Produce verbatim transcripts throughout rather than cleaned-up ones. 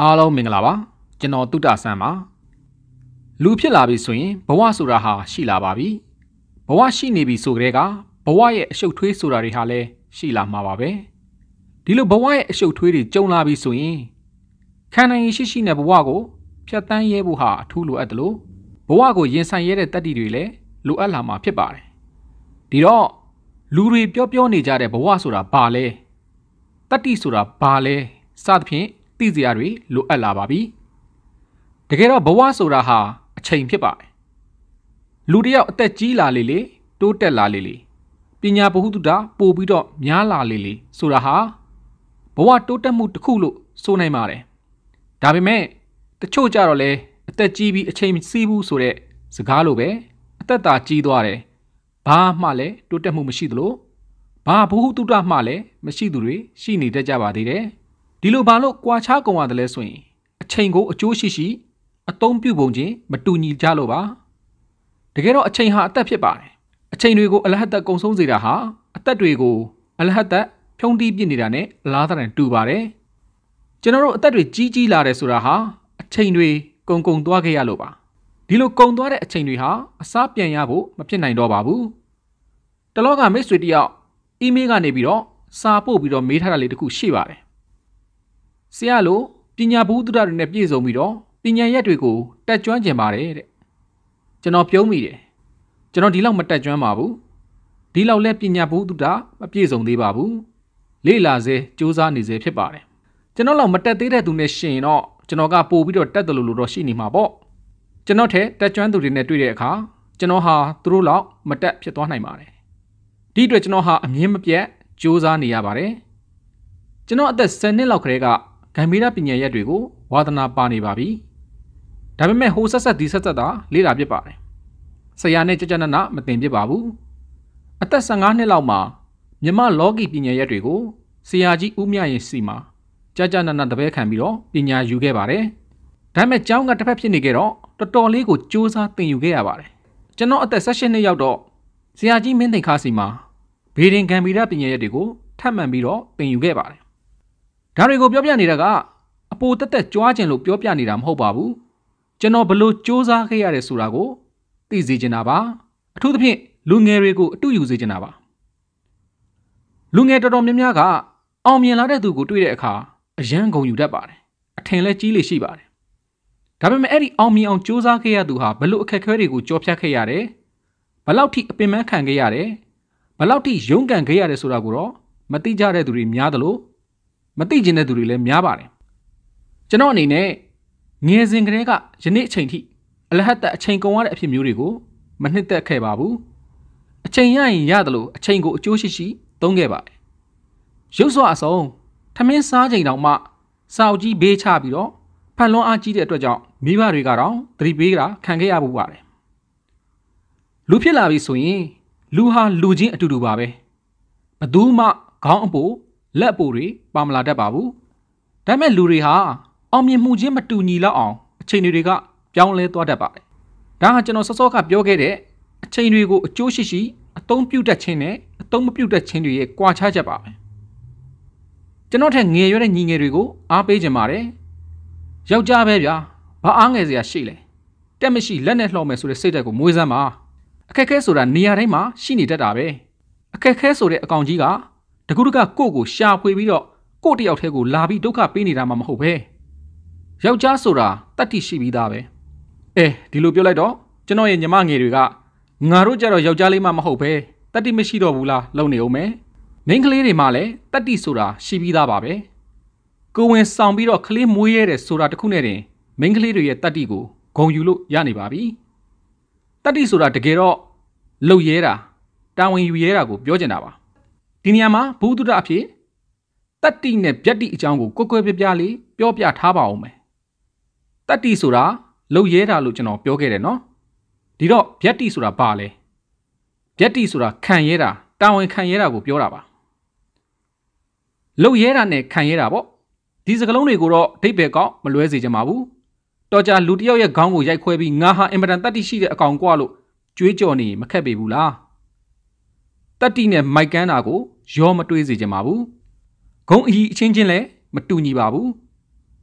အားလုံးမင်္ဂလာပါကျွန်တော်တုတ္တဆန်းပါလူဖြစ်လာပြီဆိုရင်ဘဝဆိုတာဟာရှိလာပါပြီဘဝရှိနေပြီဆိုကြတဲ့ကဘဝရဲ့အရှုပ်ထွေးဆိုတာတွေဟာလည်းရှိလာမှာပါပဲဒီလိုဘဝရဲ့အရှုပ်ထွေးတွေကြုံလာပြီဆိုရင်ခံနိုင်ရရှိရှိနဲ့ဘဝကိုဖြတ်တန်းရဲဖို့ဟာအထူးလိုအပ်တယ်လို့ဘဝကိုရင်ဆိုင်ရတဲ့တတ္တိတွေလည်းလိုအပ်လာမှာဖြစ်ပါတယ်ဒီတော့လူတွေပြောပြောနေကြတဲ့ဘဝဆိုတာဘာလဲတတ္တိဆိုတာဘာလဲစသဖြင့်သိစရာတွေလိုအပ်လာပါပြီတကယ်တော့ဘဝဆိုတာဟာအချိန်ဖြစ်ပါတယ်လူတယောက်အသက်ကြီးလာလေလေတိုးတက်လာလေလေပညာဗဟုသုတပို့ပြီးတော့များလာလေလေဆိုတာဟာဘဝတိုးတက်မှုတစ်ခုလို့ဆိုနိုင်ပါတယ်ဒါပေမဲ့တချို့ကြတော့လေအသက်ကြီးပြီးအချိန်မစီးဘူးဆိုတဲ့စကားလိုပဲအသက်သာကြီးသွားတယ်ဘာမှလည်းတိုးတက်မှုမရှိသလိုဘာဗဟုသုတမှလည်းမရှိသူတွေရှိနေတတ်ကြပါသေးတယ်ဒီလိုဘာလို့ကွာခြားကုန်ရတယ်လဲဆိုရင်အချိန်ကိုအကျိုးရှိရှိအသုံးပြုပုံချင်းမတူညီကြလို့ပါတကယ်တော့အချိန်ဟာအသက်ဖြစ်ပါတယ်အချိန်တွေကိုအလဟတ်သက်ကုံဆုံးစေတာဟာအသက်တွေကိုအလဟတ်သက်ဖြုံးတီးပြစ်နေတာနဲ့အလားတန်တူပါတယ်ကျွန်တော်တို့အသက်တွေကြီးကြီးလာတယ်ဆိုတာဟာအချိန်တွေကုံကုံသွားခဲ့ရလို့ပါဒီလိုကုံသွားတဲ့အချိန်တွေဟာအစားပြန်ရဖို့မဖြစ်နိုင်တော့ပါဘူးတလောကမိတ်ဆွေတယောက်အီးမေးလ်ကနေပြီးတော့စာပို့ပြီးတော့မေးထားတာလေးတခုရှိပါတယ်ဆရာလိုပညာဗဟုသုတတွေနဲ့ပြည့်စုံပြီးတော့ပညာရက်တွေကိုတက်ကျွမ်းကျင်ပါတယ်တဲ့ကျွန်တော်ပြုံးမိတယ်ကျွန်တော်ဒီလောက်မတက်ကျွမ်းပါဘူးဒီလောက်လဲပညာဗဟုသုတမပြည့်စုံသေးပါဘူးလေ့လာစေစူးစမ်းနေစေဖြစ်ပါတယ်ကျွန်တော်လောက်မတက်သေးတဲ့သူနဲ့ရှင်တော့ကျွန်တော်ကပို့ပြီးတော့တက်တယ်လို့လို့တော့ရှိနေမှာပေါ့ကျွန်တော်ထဲတက်ကျွမ်းသူတွေနဲ့တွေ့တဲ့အခါကျွန်တော်ဟာသူတို့လောက်မတက်ဖြစ်သွားနိုင်ပါတယ်ဒီအတွက်ကျွန်တော်ဟာအမြင်မပြတ်စူးစမ်းနေရပါတယ်ကျွန်တော်အသက်ဆယ်နှစ်လောက်ကလေးကဂမ်ဘီယာပညာရက်တွေကိုဝါသနာပါနေပါပြီဒါပေမဲ့ဟိုဆက်ဆက်ဒီဆက်ဆက်သာလေ့လာဖြစ်ပါတယ်ဆရာနဲ့ကြကြနနမတင်ဖြစ်ပါဘူးအသက်ဆယ်ငါးနှစ်လောက်မှာမြမလောကီပညာရက်တွေကိုဆရာကြီးဦးမြရင်စီမှာကြကြနနတပည့်ခံပြီးတော့ပညာယူခဲ့ပါတယ်ဒါပေမဲ့ကျောင်းကတစ်ဖက်ဖြစ်နေခဲ့တော့တော်တော်လေးကိုစူးစမ်းသင်ယူခဲ့ရပါတယ်ကျွန်တော်အသက်၁၈နှစ်ရောက်တော့ဆရာကြီးမင်းသိခါစီမှာဘေဒင်ဂမ်ဘီယာပညာရက်တွေကိုထပ်မံပြီးတော့သင်ယူခဲ့ပါတယ်ဒါတွေကိုပြောပြနေတာကအပိုတက်တက်ကြွားခြင်းလို့ပြောပြနေတာမဟုတ်ပါဘူးကျွန်တော်ဘလို့စူးစမ်းခဲ့ရတယ်ဆိုတာကိုသိစေချင်တာပါအထူးသဖြင့်လူငယ်တွေကိုအတူယူစေချင်တာပါလူငယ်တော်တော်များများကအောင်မြင်လာတဲ့သူကိုတွေ့တဲ့အခါအယံဂုဏ်ယူတတ်ပါတယ်အထင်လဲကြီးလေရှိပါတယ်ဒါပေမဲ့အဲ့ဒီအောင်မြင်အောင်စူးစမ်းခဲ့ရသူဟာဘလို့အခက်အခဲတွေကိုကြော်ဖြတ်ခဲ့ရတယ်ဘလောက်ထိအပင်ပန်းခံခဲ့ရတယ်ဘလောက်ထိရုန်းကန်ခဲ့ရတယ်ဆိုတာကိုတော့မသိကြတဲ့သူတွေများသလိုမသိကျင်တဲ့သူတွေလည်းများပါတယ်ကျွန်တော်အနေနဲ့ငယ်စဉ်ကတည်းကယနေ့အချိန်ထိအလဟတ်သက်အချိန်ကုန်ရတဲ့အဖြစ်မျိုးတွေကိုမနှစ်သက်ခဲ့ပါဘူးအချိန်ရရင်ရတယ်လို့အချိန်ကိုအကျိုးရှိရှိသုံးခဲ့ပါတယ်ရုပ်စွာအစုံထမင်းစားချိန်တောင်မှစောက်ကြီးဘေးချပြီးတော့ဖန်လွန်အားကြီးတဲ့အတွက်ကြောင့်မိဘတွေကတော့သတိပေးတာခံခဲ့ရပူပါတယ်လူဖြစ်လာပြီဆိုရင်လူဟာလူချင်းအတူတူပါပဲဘသူမှခေါင်းအပိုလက်အပိုတွေပါမလာတတ်ပါဘူးဒါပေမဲ့လူတွေဟာအောင်မြင်မှုချင်းမတူညီလောက်အောင်အချိန်တွေကပြောင်းလဲသွားတတ်ပါတယ်ဒါဟာကျွန်တော်စောစောကပြောခဲ့တဲ့အချိန်တွေကိုအကျိုးရှိရှိအသုံးပြုတတ်ခြင်းနဲ့အသုံးမပြုတတ်ခြင်းတွေရဲ့ကွာခြားချက်ပါပဲကျွန်တော်ထက်ငယ်ရွယ်တဲ့ညီငယ်တွေကိုအားပေးခြင်းပါတယ်ယောက်ျားပဲဗျာဘာအားငယ်စရာရှိလဲတက်မရှိလက်နဲ့လှော်မယ်ဆိုတဲ့စိတ်ဓာတ်ကိုမွေးစမ်းပါအခက်ခဲဆိုတာနေရာတိုင်းမှာရှိနေတတ်တာပဲအခက်ခဲဆိုတဲ့အကောင်ကြီးကတကူတကကိုယ့်ကိုရှာဖွေပြီးတော့ကိုယ့်တယောက်တည်းကိုလာပြီးဒုက္ခပေးနေတာမှမဟုတ်ပဲယောက်ျားဆိုတာတတ္တိရှိပြီးသားပဲအဲဒီလိုပြောလိုက်တော့ကျွန်တော်ရဲ့ညီမငယ်တွေကငါတို့ကြတော့ယောက်ျားလေးမှမဟုတ်ပဲတတ္တိမရှိတော့ဘူးလားလုံနေအောင်မယ်မိန်းကလေးတွေမှလည်းတတ္တိဆိုတာရှိပြီးသားပါပဲကိုဝင်ဆောင်ပြီးတော့ကလေးမွေးရဲတဲ့ဆိုတာတခုနဲ့တင်မိန်းကလေးတွေရဲ့တတ္တိကိုဂုဏ်ယူလို့ရနေပါပြီတတ္တိဆိုတာတကယ်တော့လှုပ်ရဲတာတာဝန်ယူရဲတာကိုပြောချင်တာပါဒီနေရာမှာဘုဒ္ဓအဖြစ်တတ္တိနဲ့ဗျတ္တိအကြောင်းကိုကွက်ကွက်ပြပြလေးပြောပြထားပါအောင်မယ်တတ္တိဆိုတာလှုပ်ရဲတာလို့ကျွန်တော်ပြောခဲ့တယ်နော်ဒီတော့ဗျတ္တိဆိုတာဘာလဲဗျတ္တိဆိုတာခံရဲတာတာဝန်ခံရဲတာကိုပြောတာပါလှုပ်ရဲတာနဲ့ခံရဲတာပေါ့ဒီစကားလုံးတွေကိုတော့အဓိပ္ပာယ်ကောက်မလွဲစေချင်ပါဘူးတော်ကြလူတယောက်ရဲ့ခေါင်းကိုရိုက်ခွဲပြီးငါဟာအင်မတန်တတ္တိရှိတဲ့အကောင်ကွာလို့ကြွေးကြော်နေမခက်ပေဘူးလားတတ္တိနဲ့မိုက်ကန်းတာကိုရောမတွေးစေချင်ပါဘူးဂုံအီအချင်းချင်းလည်းမတူညီပါဘူး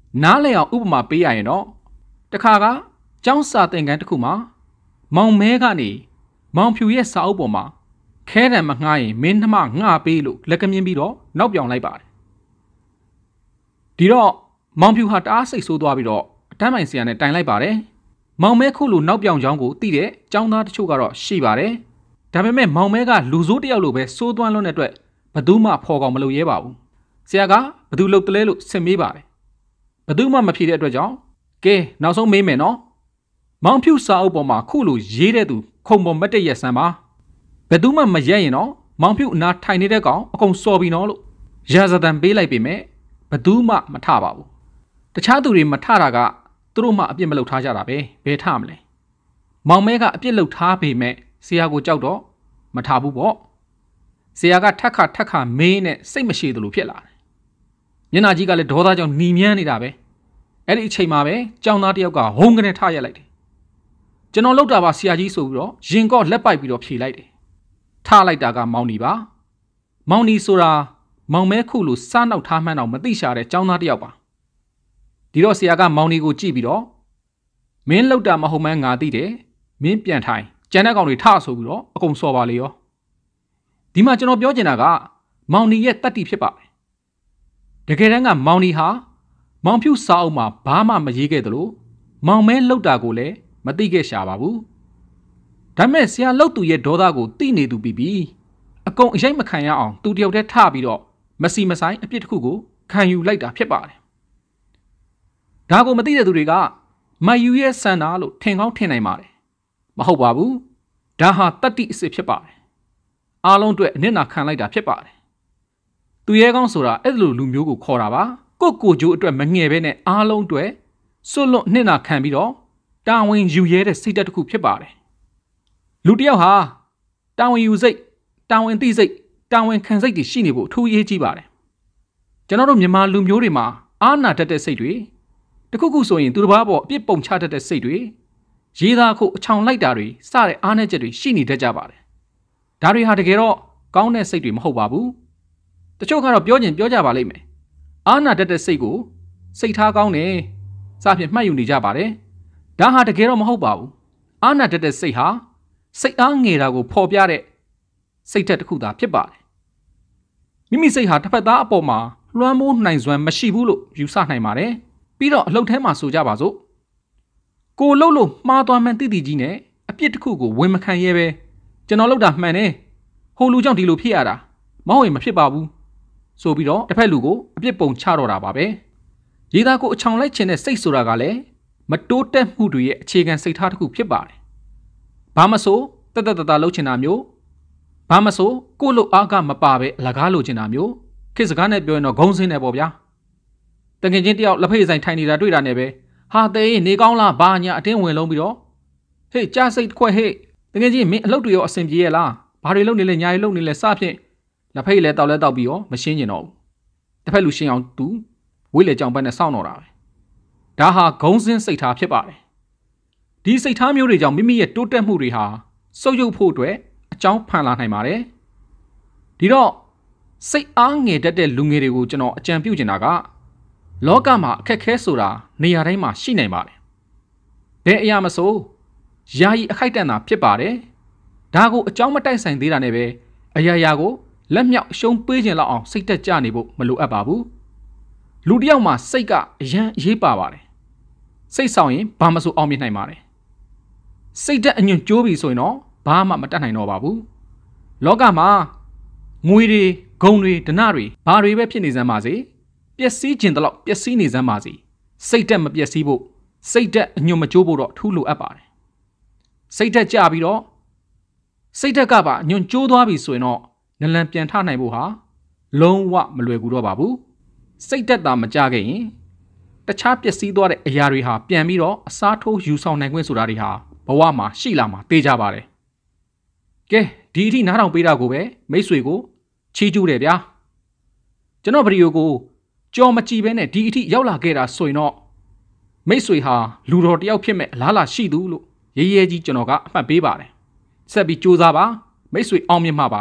နားလည်အောင်ဥပမာပေးရရင်တော့တခါကကျောင်းစာသင်ခန်းတစ်ခုမှာမောင်မဲကနေမောင်ဖြူရဲ့စာအုပ်ပေါ်မှာခဲတံမငှားရင်မင်းနှမငှားပေးလို့လက်ကမြင်ပြီးတော့နောက်ပြောင်လိုက်ပါတယ်ဒီတော့မောင်ဖြူဟာတအားစိတ်ဆိုးသွားပြီးတော့အတန်းပိုင်ဆရာနဲ့တိုင်လိုက်ပါတယ်မောင်မဲခုလိုနောက်ပြောင်ချောင်းကိုသိတဲ့ကျောင်းသားတချို့ကတော့ရှိပါတယ်ဒါပေမဲ့မောင်မဲကလူဆိုးတယောက်လိုပဲစိုးသွမ်းလွန်းတဲ့အတွက်ဘယ်သူမှဖော်ကောင်မလုပ်ရဲပါဘူးဆရာကဘယ်သူလုပ်တလဲလို့စစ်မေးပါတယ်ဘယ်သူမှမဖြေတဲ့အတွက်ကြောင့်ကဲနောက်ဆုံးမေးမယ်နော်မောင်ဖြူစာအုပ်ပေါ်မှာခုလိုရေးတဲ့သူခုံပေါ်မတ်တက်ရက်စမ်းပါဘယ်သူမှမရက်ရင်တော့မောင်ဖြူအနာထိုင်နေတဲ့ကောင်အကုန်စော်ပြီးနော်လို့ရာဇသံပေးလိုက်ပေမဲ့ဘယ်သူမှမထပါဘူးတခြားသူတွေမထတာကသူတို့မှအပြစ်မလုပ်ထားကြတာပဲဘယ်ထမလဲမောင်မဲကအပြစ်လုပ်ထားပေမဲ့ဆရာကိုကြောက်တော့မထဘူးပေါ့ဆရာကထက်ခါထက်ခါမင်းနဲ့စိတ်မရှိသလိုဖြစ်လာတယ်မျက်နှာကြီးကလည်းဒေါသကြောင့်หนีမြန်းနေတာပဲအဲ့ဒီအချိန်မှာပဲကျောင်းသားတယောက်ကဟုန်းကနေထရက်လိုက်တယ်ကျွန်တော်လောက်တာပါဆရာကြီးဆိုပြီးတော့ရင်ကော့လက်ပိုက်ပြီးတော့ဖြေလိုက်တယ်ထလိုက်တာကမောင်နီပါမောင်နီဆိုတာမောင်မဲခုလိုစားနောက်ထားမှန်းတော့မသိရှာတဲ့ကျောင်းသားတယောက်ပါဒီတော့ဆရာကမောင်နီကိုကြည့်ပြီးတော့မင်းလောက်တာမဟုတ်မှန်းငါသိတယ်မင်းပြန်ထိုင်ကျန်တဲ့ကောင်တွေထဆိုပြီးတော့အကုန်စော်ပါလေရောဒီမှာကျွန်တော်ပြောချင်တာကမောင်နီရဲ့တတ္တိဖြစ်ပါတယ်တကယ်တမ်းကမောင်နီဟာမောင်ဖြူစာအုပ်မှာဘာမှမရေးခဲ့သလိုမောင်မဲလောက်တာကိုလည်းမသိခဲ့ရှာပါဘူးဒါပေမဲ့ဆရာလောက်သူရဲ့ဒေါသကိုသိနေသူပြီးပြီးအကုန်အရိုက်မခံရအောင်သူတယောက်တည်းထပြီးတော့မစီမဆိုင်အပြစ်တစ်ခုကိုခံယူလိုက်တာဖြစ်ပါတယ်ဒါကိုမသိတဲ့သူတွေကမယူရဲ့စန္ဒာလို့ထင်ကောင်းထင်နိုင်ပါတယ်မဟုတ်ပါဘူးဒါဟာတတ္တိအစစ်ဖြစ်ပါတယ်အားလုံးအတွက်အနစ်နာခံလိုက်တာဖြစ်ပါတယ်သူရဲကောင်းဆိုတာအဲ့လိုလူမျိုးကိုခေါ်တာပါကိုကိုကျိုးအတွက်မငယ်ပဲနဲ့အားလုံးအတွက်စွတ်လွတ်အနစ်နာခံပြီးတော့တာဝန်ယူရဲတဲ့စိတ်ဓာတ်တစ်ခုဖြစ်ပါတယ်လူတစ်ယောက်ဟာတာဝန်ယူစိတ်တာဝန်သိစိတ်တာဝန်ခံစိတ်တွေရှိနေဖို့အထူးအရေးကြီးပါတယ်ကျွန်တော်တို့မြန်မာလူမျိုးတွေမှာအာနာတတ်တဲ့စိတ်တွေတခုခုဆိုရင်သူတစ်ပါးပေါ်အပြစ်ပုံချတတ်တဲ့စိတ်တွေရေးသားခုအချောင်လိုက်တာတွေစတဲ့အားနည်းချက်တွေရှိနေတတ်ကြပါတယ်ဒါတွေဟာတကယ်တော့ကောင်းတဲ့စိတ်တွေမဟုတ်ပါဘူးတချို့ကတော့ပြောကျင်ပြောကြပါလိမ့်မယ်အာနာတတ်တဲ့စိတ်ကိုစိတ်ထားကောင်းတယ်စဖြင့်မှတ်ယူနေကြပါတယ်ဒါဟာတကယ်တော့မဟုတ်ပါဘူးအာနာတတ်တဲ့စိတ်ဟာစိတ်အားငယ်တာကိုဖော်ပြတဲ့စိတ်ဓာတ်တစ်ခုသာဖြစ်ပါတယ်မိမိစိတ်ဟာတစ်ဖက်သားအပေါ်မှာလွှမ်းမိုးနိုင်စွမ်းမရှိဘူးလို့ယူဆနိုင်ပါတယ်ပြီးတော့အလုပ်ထဲမှာဆိုကြပါစို့ကိုလှုပ်လို့မှားသွားမှန်းသိသိကြီးနဲ့အပြစ်တစ်ခုကိုဝင်မခံရဲပဲကျွန်တော်လှုပ်တာမှန်တယ်ဟိုလူကြောင့်ဒီလိုဖြစ်ရတာမဟုတ်ရင်မဖြစ်ပါဘူးဆိုပြီးတော့တစ်ဖက်လူကိုအပြစ်ပုံချတော့တာပါပဲရေးသားကိုအချောင်လိုက်ခြင်းတဲ့စိတ်ဆိုတာကလည်းမတိုးတက်မှုတွေရဲ့အခြေခံစိတ်ထားတစ်ခုဖြစ်ပါတယ်ဘာမဆိုတက်တက်တတာလှုပ်ချင်တာမျိုးဘာမဆိုကိုလှုပ်အားကမပါပဲအလကားလှုပ်ချင်တာမျိုးခေတ်စကားနဲ့ပြောရင်တော့ဂုံးစင်းနေပေါ့ဗျာတကယ်ချင်းတယောက်လက်ဖေးဆိုင်ထိုင်နေတာတွေ့တာနဲ့ပဲဟာသေးနေကောင်းလားဘာညာအတင်းဝင်လုံးပြီးတော့ဟေးကြားစိတ်ခွက်ဟေးတကယ်ချင်းမင်းအလုပ်တွေရောအဆင်ပြေရဲ့လားဘာတွေလုပ်နေလဲညာတွေလုပ်နေလဲစဖြင့်လက်ဖေးလဲတောက်လဲတောက်ပြီးရောမရှင်းကျင်တော့ဘူးတစ်ဖက်လူရှင်းအောင်သူဝိလေကြောင်ပတ်နဲ့စောင့်တော့တာပဲဒါဟာဂုံးစင်းစိတ်ထားဖြစ်ပါတယ်ဒီစိတ်ထားမျိုးတွေကြောင့်မိမိရဲ့တိုးတက်မှုတွေဟာစုပ်ယုပ်ဖို့အတွက်အကြောင်းဖန်လာနိုင်ပါတယ်ဒီတော့စိတ်အားငယ်တတ်တဲ့လူငယ်တွေကိုကျွန်တော်အကြံပြုချင်တာကလောကမှာအခက်ခဲဆိုတာနေရာတိုင်းမှာရှိနိုင်ပါတယ်ဘယ်အရာမဆိုယာယီအခိုက်တန့်တာဖြစ်ပါတယ်ဒါကိုအကြောင်းမတိုက်ဆိုင်သေးတာနဲ့ပဲအရာရာကိုလက်မြောက်ရှုံးပေးခြင်းလောက်အောင်စိတ်တက်ကြနေဖို့မလိုအပ်ပါဘူးလူတစ်ယောက်မှာစိတ်ကအရန်ရေးပါပါတယ်စိတ်ဆောင်ရင်ဘာမဆိုအောင်မြင်နိုင်ပါတယ်စိတ်တက်အညွန့်ကျိုးပြီဆိုရင်တော့ဘာမှမတတ်နိုင်တော့ပါဘူးလောကမှာငွေတွေဂုဏ်တွေဓနတွေဘာတွေပဲဖြစ်နေစမ်းပါစေပျက်စီးခြင်းတလောက်ပျက်စီးနေစမ်းပါစေစိတ်တက်မပျက်စီးဖို့စိတ်တက်အညွန့်မကျိုးဖို့တော့ထူးလိုအပ်ပါတယ်စိတ်တက်ကြပြီးတော့စိတ်တက်ကပါညွန့်ကျိုးသွားပြီဆိုရင်တော့နလန်ပြန်ထနိုင်ဖို့ဟာလုံးဝမလွယ်ကူတော့ပါဘူးစိတ်တက်တာမကြခဲ့ရင်တခြားပျက်စီးသွားတဲ့အရာတွေဟာပြန်ပြီးတော့အစားထိုးယူဆောင်နိုင်ခွင့်ဆိုတာတွေဟာဘဝမှာရှိလာမှာသိကြပါတယ်ကဲဒီအထိနားထောင်ပေးတာကိုပဲမိတ်ဆွေကိုချီးကျူးတယ်ဗျာကျွန်တော်ဗီဒီယိုကိုကြော်မကြည့်ဘဲနဲ့ဒီအထိရောက်လာခဲ့တာဆိုရင်တော့မိတ်ဆွေဟာလူတော်တယောက်ဖြစ်မဲ့အလားလာရှိသူလို့ရေးရဲကြီးကျွန်တော်ကအမှတ်ပေးပါတယ်ဆက်ပြီးစူးစမ်းပါမိတ်ဆွေအောင်မြင်မှာပါ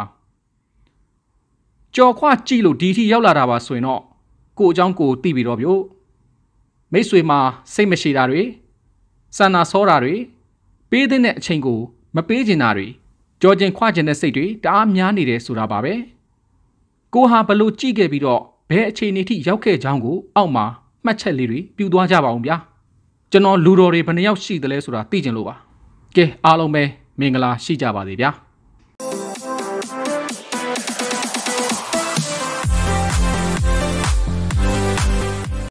ကြော်ခွကြည့်လို့ဒီအထိရောက်လာတာပါဆိုရင်တော့ကိုအကြောင်းကိုသိပြီတော့ဗျို့မိတ်ဆွေမှာစိတ်မရှိတာတွေဆန္ဒဆောတာတွေပေးတဲ့အချိန်ကိုမပေးချင်တာတွေကြောကျင်ခွကျင်တဲ့စိတ်တွေတအားများနေတယ်ဆိုတာပါပဲကိုဟာဘလို့ကြည့်ခဲ့ပြီးတော့ဘယ်အခြေအနေထိရောက်ခဲ့ကြောင်းကိုအောက်မှာမှတ်ချက်လေးတွေပြူသွားကြပါအောင်ဗျာကျွန်တော်လူတော်တွေဘယ်နှယောက်ရှိသလဲဆိုတာသိချင်လို့ပါကဲအားလုံးပဲမင်္ဂလာရှိကြပါစေဗျာ